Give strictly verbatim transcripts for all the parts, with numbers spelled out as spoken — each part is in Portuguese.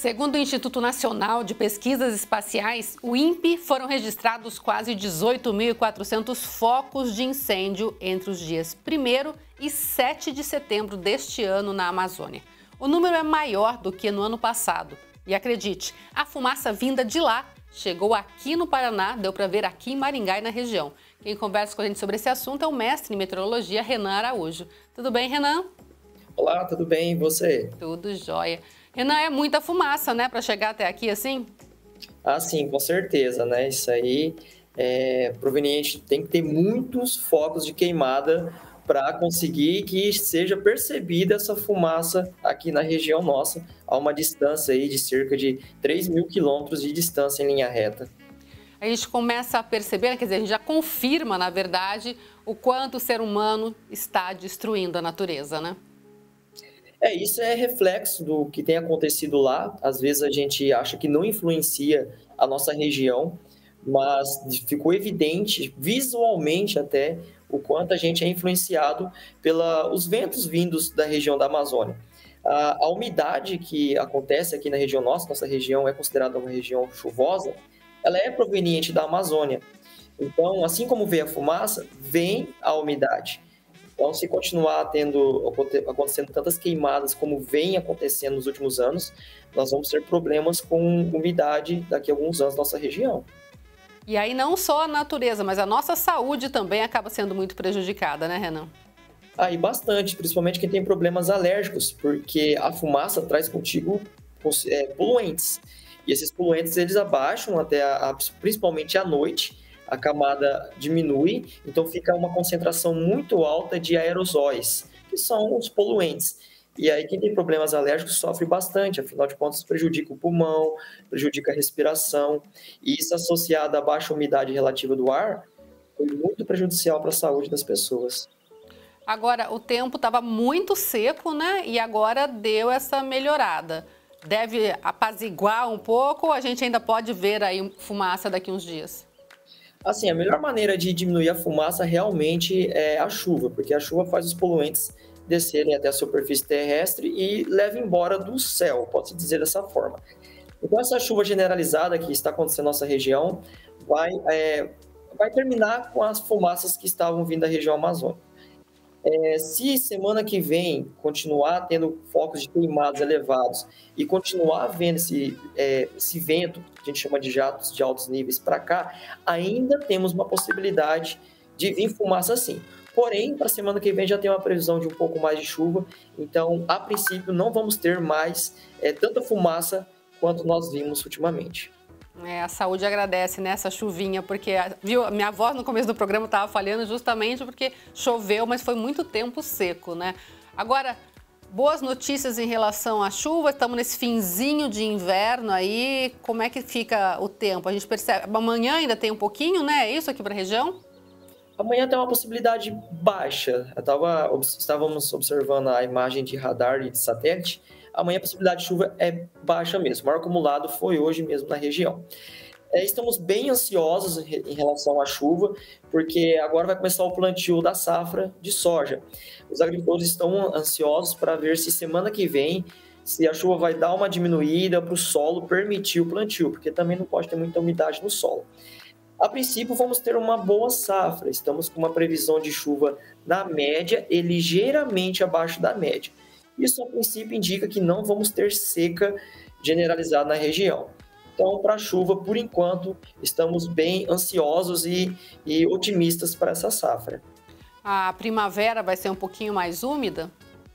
Segundo o Instituto Nacional de Pesquisas Espaciais, o INPE, foram registrados quase dezoito mil e quatrocentos focos de incêndio entre os dias primeiro e sete de setembro deste ano na Amazônia. O número é maior do que no ano passado. E acredite, a fumaça vinda de lá chegou aqui no Paraná, deu para ver aqui em Maringá e na região. Quem conversa com a gente sobre esse assunto é o mestre em meteorologia, Renan Araújo. Tudo bem, Renan? Olá, tudo bem? E você? Tudo jóia. Renan, é muita fumaça, né, para chegar até aqui assim? Ah, sim, com certeza, né? Isso aí é proveniente, tem que ter muitos focos de queimada para conseguir que seja percebida essa fumaça aqui na região nossa, a uma distância aí de cerca de três mil quilômetros de distância em linha reta. A gente começa a perceber, quer dizer, a gente já confirma, na verdade, o quanto o ser humano está destruindo a natureza, né? É, isso é reflexo do que tem acontecido lá. Às vezes a gente acha que não influencia a nossa região, mas ficou evidente, visualmente até, o quanto a gente é influenciado pelos ventos vindos da região da Amazônia. A, a umidade que acontece aqui na região nossa, nossa região é considerada uma região chuvosa, ela é proveniente da Amazônia. Então, assim como vem a fumaça, vem a umidade. Então, se continuar tendo, acontecendo tantas queimadas como vem acontecendo nos últimos anos, nós vamos ter problemas com umidade daqui a alguns anos na nossa região. E aí não só a natureza, mas a nossa saúde também acaba sendo muito prejudicada, né, Renan? Aí bastante, principalmente quem tem problemas alérgicos, porque a fumaça traz contigo é, poluentes. E esses poluentes, eles abaixam até, a, a, principalmente à noite, a camada diminui, então fica uma concentração muito alta de aerosóis, que são os poluentes. E aí quem tem problemas alérgicos sofre bastante, afinal de contas prejudica o pulmão, prejudica a respiração, e isso associado à baixa umidade relativa do ar, foi muito prejudicial para a saúde das pessoas. Agora, o tempo estava muito seco, né? E agora deu essa melhorada. Deve apaziguar um pouco ou a gente ainda pode ver aí fumaça daqui uns dias? Assim, a melhor maneira de diminuir a fumaça realmente é a chuva, porque a chuva faz os poluentes descerem até a superfície terrestre e leva embora do céu, pode-se dizer dessa forma. Então, essa chuva generalizada que está acontecendo na nossa região vai, é, vai terminar com as fumaças que estavam vindo da região amazônica. É, se semana que vem continuar tendo focos de queimados elevados e continuar havendo esse, é, esse vento, que a gente chama de jatos de altos níveis para cá, ainda temos uma possibilidade de vir fumaça assim. Porém, para a semana que vem já tem uma previsão de um pouco mais de chuva, então, a princípio, não vamos ter mais é, tanta fumaça quanto nós vimos ultimamente. É, a saúde agradece nessa chuvinha, porque viu, minha avó no começo do programa estava falhando justamente porque choveu, mas foi muito tempo seco, né? Agora, boas notícias em relação à chuva, estamos nesse finzinho de inverno aí, como é que fica o tempo? A gente percebe, amanhã ainda tem um pouquinho, né? É isso aqui para a região? Amanhã tem uma possibilidade baixa. Eu tava, estávamos observando a imagem de radar e de satélite. Amanhã a possibilidade de chuva é baixa mesmo. O maior acumulado foi hoje mesmo na região. É, estamos bem ansiosos em relação à chuva, porque agora vai começar o plantio da safra de soja. Os agricultores estão ansiosos para ver se semana que vem, se a chuva vai dar uma diminuída para o solo permitir o plantio, porque também não pode ter muita umidade no solo. A princípio, vamos ter uma boa safra. Estamos com uma previsão de chuva na média e ligeiramente abaixo da média. Isso, a princípio, indica que não vamos ter seca generalizada na região. Então, para a chuva, por enquanto, estamos bem ansiosos e, e otimistas para essa safra. A primavera vai ser um pouquinho mais úmida?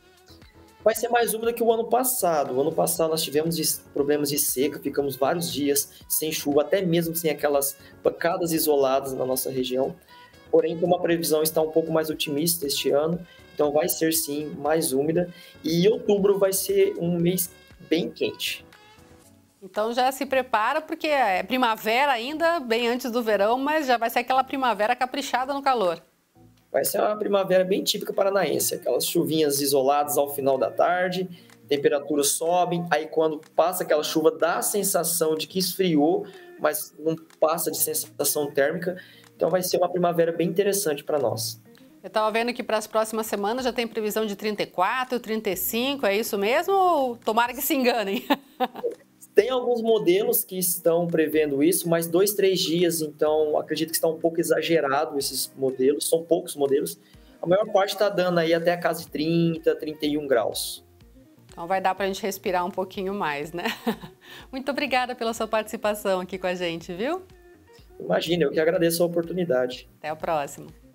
Vai ser mais úmida que o ano passado. O ano passado nós tivemos problemas de seca, ficamos vários dias sem chuva, até mesmo sem aquelas pancadas isoladas na nossa região. Porém, como a previsão está um pouco mais otimista este ano, então vai ser sim mais úmida. E outubro vai ser um mês bem quente. Então já se prepara, porque é primavera ainda, bem antes do verão, mas já vai ser aquela primavera caprichada no calor. Vai ser uma primavera bem típica paranaense, aquelas chuvinhas isoladas ao final da tarde, temperaturas sobem, aí quando passa aquela chuva dá a sensação de que esfriou, mas não passa de sensação térmica, então vai ser uma primavera bem interessante para nós. Eu estava vendo que para as próximas semanas já tem previsão de trinta e quatro, trinta e cinco, é isso mesmo ou tomara que se enganem? Tem alguns modelos que estão prevendo isso, mas dois, três dias, então acredito que está um pouco exagerado esses modelos, são poucos modelos. A maior parte está dando aí até a casa de trinta, trinta e um graus. Então vai dar para a gente respirar um pouquinho mais, né? Muito obrigada pela sua participação aqui com a gente, viu? Imagina, eu que agradeço a oportunidade. Até o próximo.